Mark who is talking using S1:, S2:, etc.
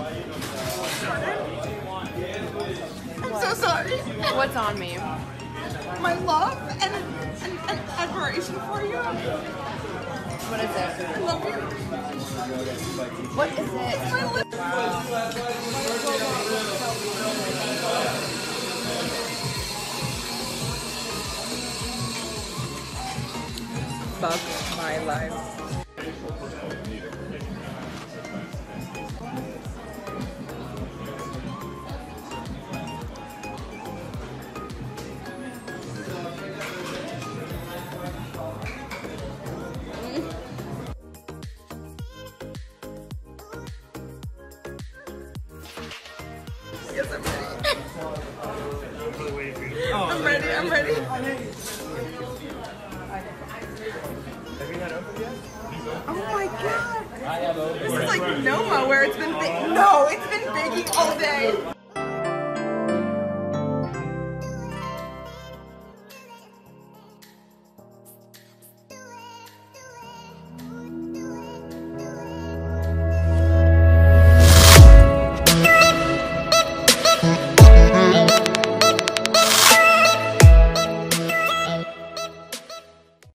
S1: I'm so sorry.
S2: What's on me?
S1: My love and admiration for you.
S2: What is it?
S1: I love you.
S2: What is it?
S1: My love.
S2: Fuck my life.
S1: Yes, I'm ready. I'm ready. Oh my god. This is like Noma where it's been no, it's been baking all day.